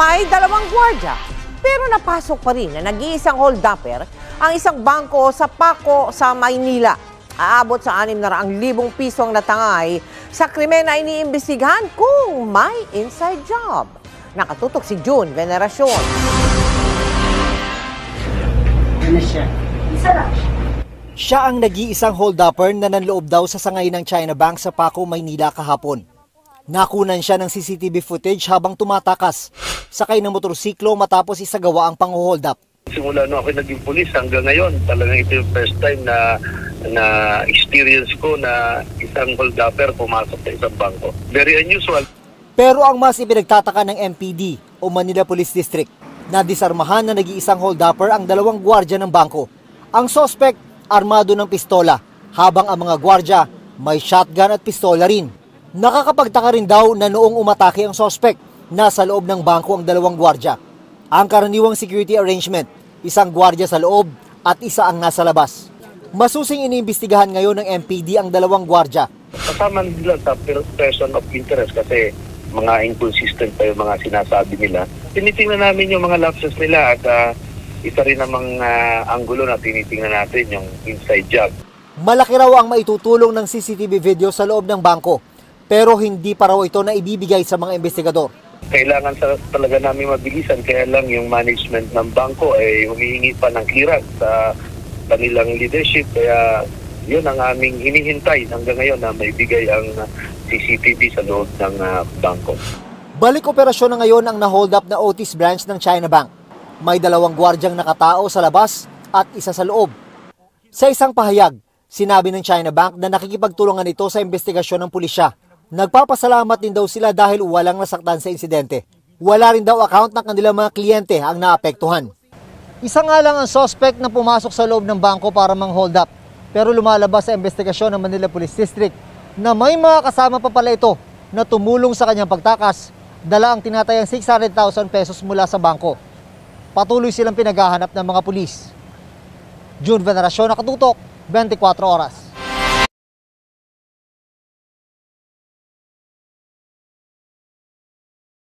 May dalawang gwardiya, pero napasok pa rin na nag-iisang hold-upper ang isang bangko sa Paco sa Maynila. Aabot sa 600,000 piso ang natangay sa krimen na iniimbestigahan kung may inside job. Nakatutok si June Veneracion. Siya ang nag-iisang hold-upper na nanloob daw sa sangay ng China Bank sa Paco, Maynila kahapon. Nakunan siya ng CCTV footage habang tumatakas, sakay ng motorsiklo matapos isagawa ang pang-hold up. Simula nung ako naging pulis hanggang ngayon, talagang ito yung first time na experience ko na isang hold-upper pumasok sa isang bangko. Very unusual. Pero ang mas ipinagtataka ng MPD o Manila Police District, na disarmahan na nag-iisang hold-upper ang dalawang gwardya ng bangko. Ang suspect, armado ng pistola, habang ang mga gwardya may shotgun at pistola rin. Nakakapagtaka rin daw na noong umatake ang suspect, nasa loob ng bangko ang dalawang gwardya. Ang karaniwang security arrangement, isang gwardya sa loob at isa ang nasa labas. Masusing iniimbestigahan ngayon ng MPD ang dalawang gwardya. Kasama nila sa person of interest kasi mga inconsistent pa yung mga sinasabi nila. Tinitingnan namin yung mga lapses nila at isa rin namang anggulo na tinitingnan natin yung inside job. Malaki raw ang maitutulong ng CCTV video sa loob ng bangko, pero hindi pa raw ito na ibibigay sa mga investigador. Kailangan talaga namin mabilisan, kaya lang yung management ng bangko ay humihingi pa ng clearance sa kanilang leadership. Kaya yun ang aming hinihintay hanggang ngayon na maibigay ang CCTV sa loob ng bangko. Balik operasyon na ngayon ang na-hold up na Otis branch ng China Bank. May dalawang gwardyang nakatao sa labas at isa sa loob. Sa isang pahayag, sinabi ng China Bank na nakikipagtulungan ito sa investigasyon ng pulisya. Nagpapasalamat din daw sila dahil walang nasaktan sa insidente. Wala rin daw account ng kanilang mga kliyente ang naapektuhan. Isa nga lang ang suspect na pumasok sa loob ng bangko para mang-hold up. Pero lumalabas sa investigasyon ng Manila Police District na may mga kasama pa pala ito na tumulong sa kanyang pagtakas, dala ang tinatayang 600,000 pesos mula sa bangko. Patuloy silang pinaghahanap ng mga pulis. June Veneracion, Nakatutok, 24 Oras.